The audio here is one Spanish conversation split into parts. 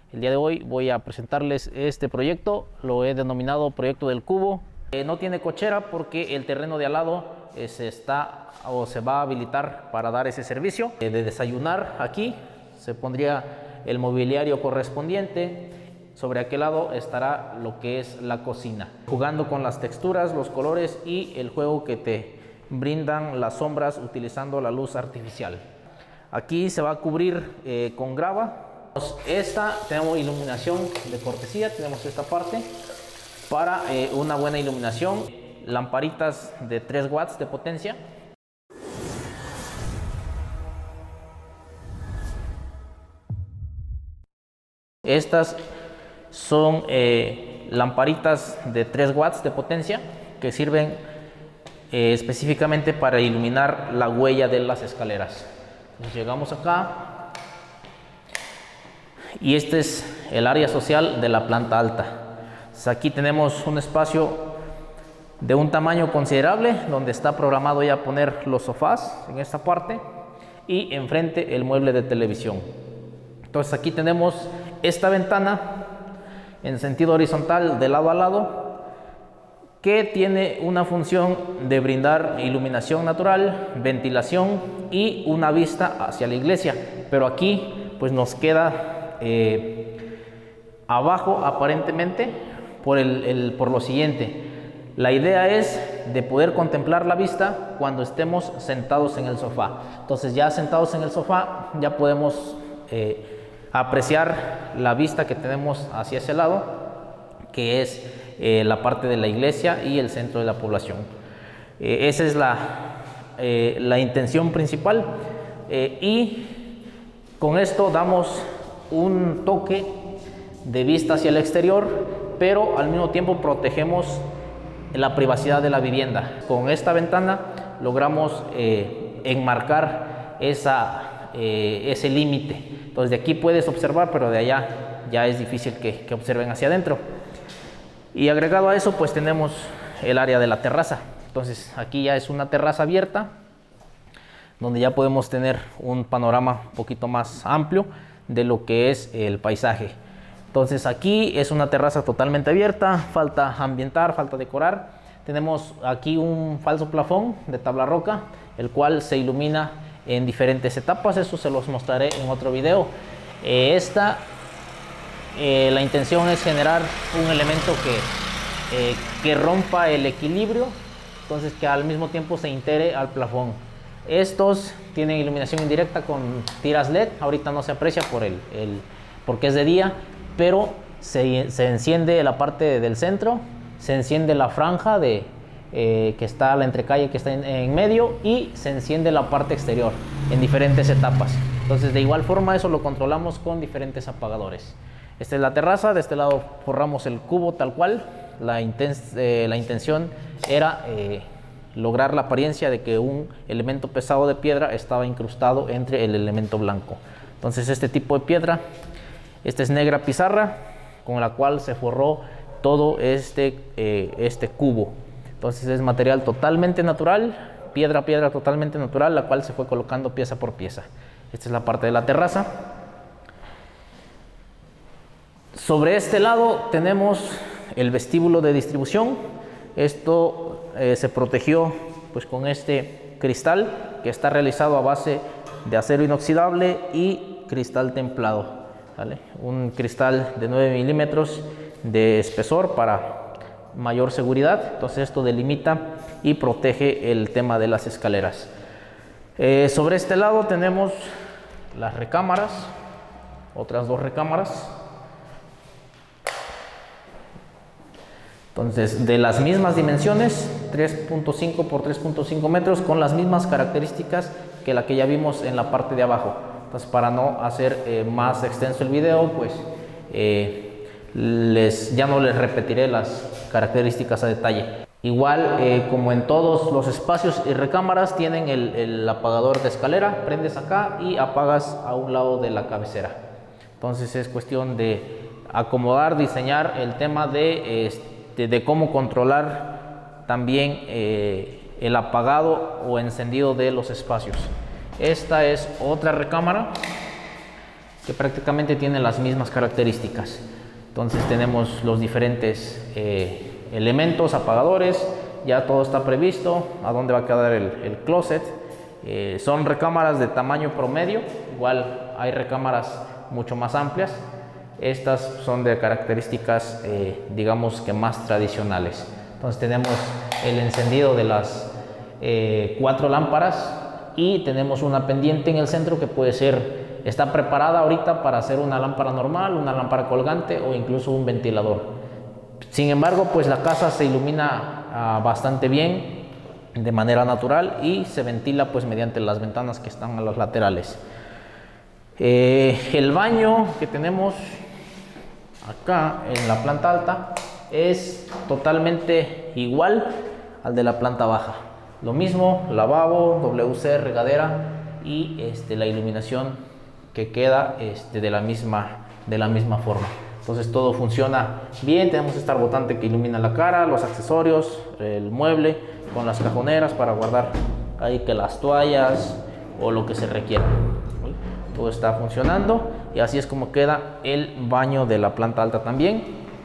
El día de hoy voy a presentarles este proyecto, lo he denominado Proyecto del Cubo. No tiene cochera porque el terreno de al lado se va a habilitar para dar ese servicio. De desayunar aquí se pondría el mobiliario correspondiente. Sobre aquel lado estará lo que es la cocina, jugando con las texturas, los colores y el juego que te brindan las sombras utilizando la luz artificial. Aquí se va a cubrir con grava. Tenemos iluminación de cortesía, tenemos esta parte para una buena iluminación, lamparitas de 3 watts de potencia. Estas son lamparitas de 3 watts de potencia que sirven específicamente para iluminar la huella de las escaleras. Entonces llegamos acá y este es el área social de la planta alta. Entonces aquí tenemos un espacio de un tamaño considerable donde está programado ya poner los sofás en esta parte y enfrente el mueble de televisión. Entonces aquí tenemos esta ventana en sentido horizontal de lado a lado que tiene una función de brindar iluminación natural, ventilación y una vista hacia la iglesia, pero aquí pues nos queda abajo aparentemente por lo siguiente. La idea es de poder contemplar la vista cuando estemos sentados en el sofá. Entonces ya sentados en el sofá ya podemos apreciar la vista que tenemos hacia ese lado, que es la parte de la iglesia y el centro de la población. Esa es la intención principal y con esto damos un toque de vista hacia el exterior, pero al mismo tiempo protegemos la privacidad de la vivienda. Con esta ventana logramos enmarcar ese límite. Entonces de aquí puedes observar, pero de allá ya es difícil que observen hacia adentro. Y agregado a eso pues tenemos el área de la terraza. Entonces aquí ya es una terraza abierta donde ya podemos tener un panorama un poquito más amplio de lo que es el paisaje. Entonces aquí es una terraza totalmente abierta, falta ambientar, falta decorar. Tenemos aquí un falso plafón de tabla roca, el cual se ilumina en diferentes etapas. Eso se los mostraré en otro video. La intención es generar un elemento que rompa el equilibrio, entonces que al mismo tiempo se integre al plafón. Estos tienen iluminación indirecta con tiras LED. Ahorita no se aprecia porque es de día, pero se enciende la parte del centro, se enciende la franja que está la entrecalle que está en medio y se enciende la parte exterior en diferentes etapas. Entonces de igual forma eso lo controlamos con diferentes apagadores. Esta es la terraza, de este lado forramos el cubo tal cual. La intención era lograr la apariencia de que un elemento pesado de piedra estaba incrustado entre el elemento blanco. Entonces este tipo de piedra, esta es negra pizarra con la cual se forró todo este cubo. Entonces es material totalmente natural, piedra totalmente natural, la cual se fue colocando pieza por pieza. Esta es la parte de la terraza. Sobre este lado tenemos el vestíbulo de distribución. Esto se protegió pues con este cristal que está realizado a base de acero inoxidable y cristal templado, ¿vale? Un cristal de 9 milímetros de espesor para mayor seguridad. Entonces esto delimita y protege el tema de las escaleras. Sobre este lado tenemos las recámaras, otras 2 recámaras. Entonces, de las mismas dimensiones, 3.5 por 3.5 metros, con las mismas características que la que ya vimos en la parte de abajo. Entonces, para no hacer más extenso el video, pues ya no les repetiré las características a detalle. Igual, como en todos los espacios y recámaras, tienen el apagador de escalera. Prendes acá y apagas a un lado de la cabecera. Entonces, es cuestión de acomodar, diseñar el tema de cómo controlar también el apagado o encendido de los espacios. Esta es otra recámara que prácticamente tiene las mismas características. Entonces tenemos los diferentes elementos, apagadores, ya todo está previsto, a dónde va a quedar el closet. Son recámaras de tamaño promedio, igual hay recámaras mucho más amplias. Estas son de características digamos que más tradicionales. Entonces tenemos el encendido de las 4 lámparas y tenemos una pendiente en el centro que puede ser, está preparada ahorita para hacer una lámpara normal, una lámpara colgante o incluso un ventilador. Sin embargo, pues la casa se ilumina bastante bien, de manera natural, y se ventila pues mediante las ventanas que están a los laterales. El baño que tenemos acá en la planta alta es totalmente igual al de la planta baja. Lo mismo, lavabo, WC, regadera y la iluminación que queda de la misma forma. Entonces todo funciona bien. Tenemos esta botante que ilumina la cara, los accesorios, el mueble con las cajoneras para guardar ahí que las toallas o lo que se requiera. Todo está funcionando y así es como queda el baño de la planta alta también.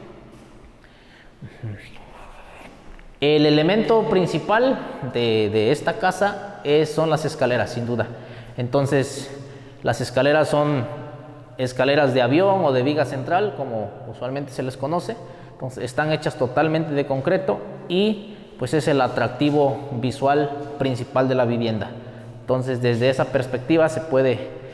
El elemento principal de esta casa son las escaleras, sin duda. Entonces las escaleras son escaleras de avión o de viga central, como usualmente se les conoce. Entonces están hechas totalmente de concreto y pues es el atractivo visual principal de la vivienda. Entonces desde esa perspectiva se puede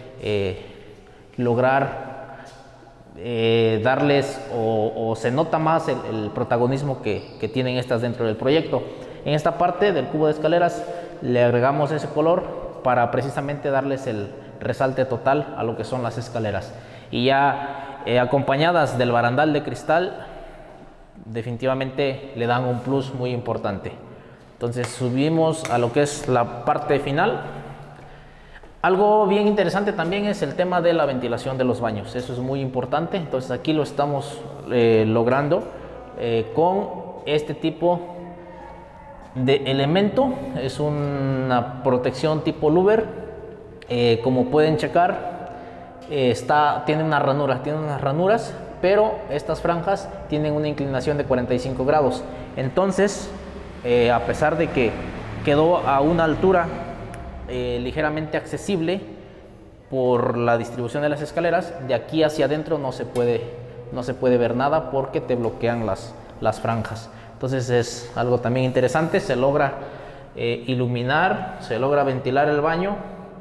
lograr darles o se nota más el protagonismo que tienen estas dentro del proyecto. En esta parte del cubo de escaleras le agregamos ese color para precisamente darles el resalte total a lo que son las escaleras, y ya acompañadas del barandal de cristal definitivamente le dan un plus muy importante. Entonces subimos a lo que es la parte final. Algo bien interesante también es el tema de la ventilación de los baños. Eso es muy importante. Entonces aquí lo estamos logrando con este tipo de elemento. Es una protección tipo louver. Como pueden checar, tiene unas ranuras, pero estas franjas tienen una inclinación de 45 grados. Entonces, a pesar de que quedó a una altura ligeramente accesible por la distribución de las escaleras, de aquí hacia adentro no se puede ver nada porque te bloquean las franjas. Entonces es algo también interesante. Se logra iluminar, se logra ventilar el baño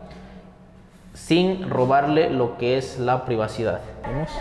sin robarle lo que es la privacidad. ¿Vemos?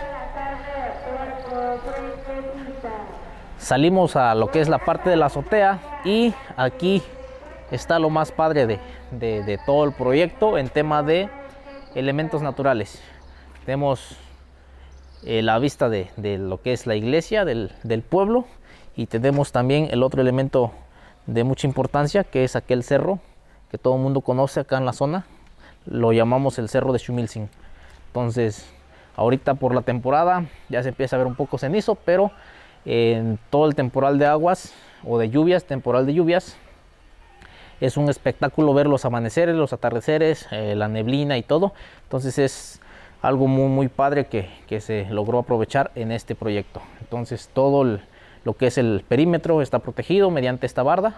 Salimos a lo que es la parte de la azotea y aquí está lo más padre de todo el proyecto en tema de elementos naturales. Tenemos la vista de lo que es la iglesia del pueblo, y tenemos también el otro elemento de mucha importancia, que es aquel cerro que todo el mundo conoce acá en la zona. Lo llamamos el cerro de Xumiltzin. Entonces ahorita por la temporada ya se empieza a ver un poco cenizo, pero en todo el temporal de aguas o de lluvias, temporal de lluvias, es un espectáculo ver los amaneceres, los atardeceres, la neblina y todo. Entonces es algo muy padre que se logró aprovechar en este proyecto. Entonces todo lo que es el perímetro está protegido mediante esta barda.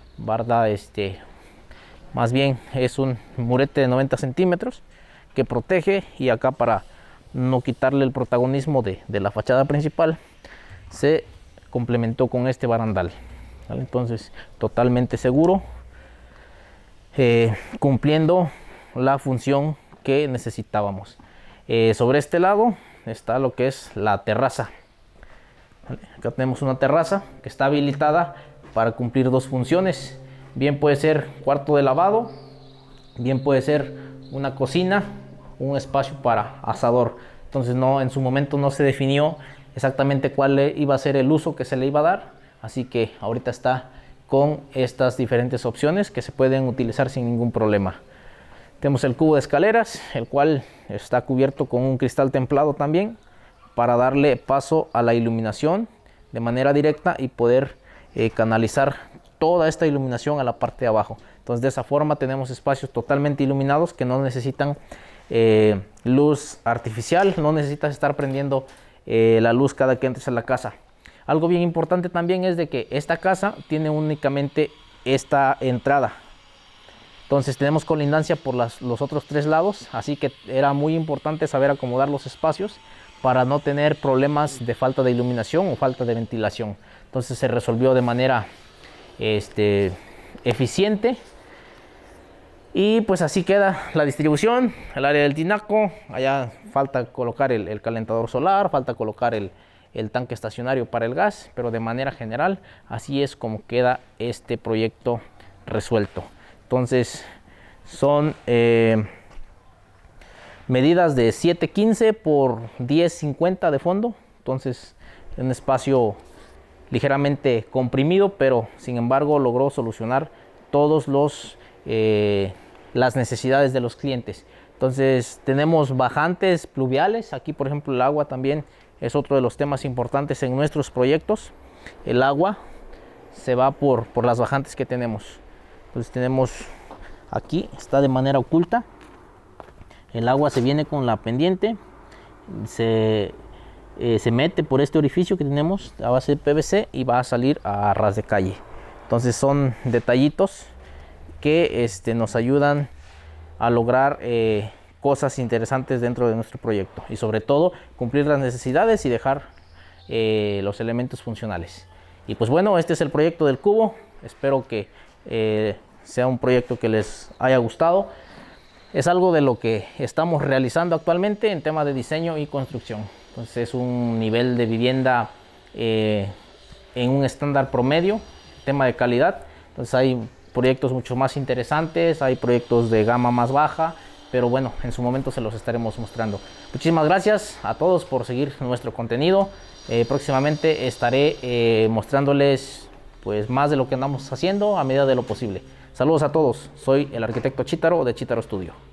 Más bien es un murete de 90 centímetros que protege, y acá, para no quitarle el protagonismo de la fachada principal, se complementó con este barandal, ¿vale? Entonces totalmente seguro, cumpliendo la función que necesitábamos. Sobre este lado está lo que es la terraza, ¿vale? Acá tenemos una terraza que está habilitada para cumplir dos funciones. Bien puede ser cuarto de lavado, bien puede ser una cocina, un espacio para asador. Entonces en su momento no se definió exactamente cuál iba a ser el uso que se le iba a dar, así que ahorita está con estas diferentes opciones que se pueden utilizar sin ningún problema. Tenemos el cubo de escaleras, el cual está cubierto con un cristal templado también, para darle paso a la iluminación de manera directa y poder canalizar toda esta iluminación a la parte de abajo. Entonces de esa forma tenemos espacios totalmente iluminados que no necesitan luz artificial, no necesitas estar prendiendo la luz cada que entres a la casa. Algo bien importante también es de que esta casa tiene únicamente esta entrada. Entonces tenemos colindancia por los otros 3 lados, así que era muy importante saber acomodar los espacios para no tener problemas de falta de iluminación o falta de ventilación. Entonces se resolvió de manera eficiente. Y pues así queda la distribución, el área del tinaco. Allá falta colocar el calentador solar, falta colocar el tanque estacionario para el gas, pero de manera general así es como queda este proyecto resuelto. Entonces son medidas de 7.15 por 10.50 de fondo, entonces un espacio ligeramente comprimido, pero sin embargo logró solucionar todos las necesidades de los clientes. Entonces tenemos bajantes pluviales, aquí por ejemplo el agua también es otro de los temas importantes en nuestros proyectos. El agua se va por las bajantes que tenemos. Entonces tenemos aquí, está de manera oculta, el agua se viene con la pendiente, se mete por este orificio que tenemos a base de PVC y va a salir a ras de calle. Entonces son detallitos que nos ayudan a lograr cosas interesantes dentro de nuestro proyecto y sobre todo cumplir las necesidades y dejar los elementos funcionales. Y pues bueno, este es el proyecto del cubo. Espero que sea un proyecto que les haya gustado. Es algo de lo que estamos realizando actualmente en tema de diseño y construcción. Entonces es un nivel de vivienda en un estándar promedio, tema de calidad. Entonces hay proyectos mucho más interesantes, hay proyectos de gama más baja, pero bueno, en su momento se los estaremos mostrando. Muchísimas gracias a todos por seguir nuestro contenido. Próximamente estaré mostrándoles pues más de lo que andamos haciendo a medida de lo posible. Saludos a todos, soy el arquitecto Chitaro de Chitaro Studio.